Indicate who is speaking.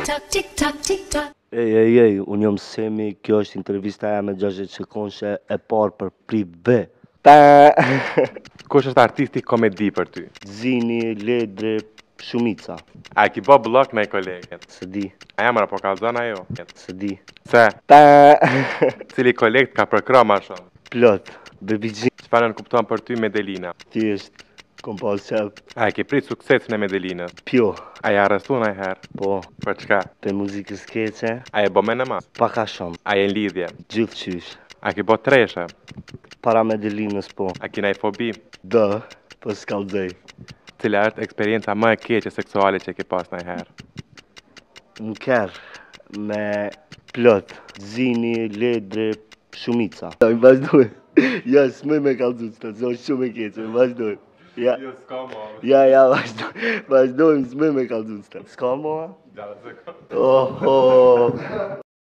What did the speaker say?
Speaker 1: Ej, unë jam Semi, kjo është intervista e me 60 sekondëshe e parë për prive.
Speaker 2: Kush është artisti komedi për ty?
Speaker 1: Zini, Ledri, Shumica.
Speaker 2: A ki bo blok me koleget?
Speaker 1: Së di,
Speaker 2: A jamara po kalzon ajo?
Speaker 1: së di.
Speaker 2: Se, cili koleg ka përkra ma shumë?
Speaker 1: Plot, Baby G.
Speaker 2: Çfarë në kupton për ty Medelina?
Speaker 1: Thjesht, kom pas qef.
Speaker 2: A ki prit suksesin e Medelinës?
Speaker 1: Pjo,
Speaker 2: A ja arrestu në herë?
Speaker 1: po,
Speaker 2: Për çka?
Speaker 1: për muzikës keqe,
Speaker 2: A e bo me në mas?
Speaker 1: paka shumë,
Speaker 2: A je në lidhje?
Speaker 1: gjithë qysh.
Speaker 2: A ki bo treshe?
Speaker 1: Para Medelinës, po.
Speaker 2: A ki nej fobi?
Speaker 1: Dë, po s'kallzej.
Speaker 2: Cila është eksperienca më e keqe seksuale që ki pas në herë?
Speaker 1: Në kërë, me plot, Zini, Ledri, Shumica. Vazhdoj. Ja, s'mëj me kallzu të të shumë e keqe, vazhdoj. Ja,
Speaker 2: Jo, s'ka mo.
Speaker 1: vazhdojmë, s'mëj me kallzu të. S'ka moa?
Speaker 2: Gjallë zëko.
Speaker 1: Oho.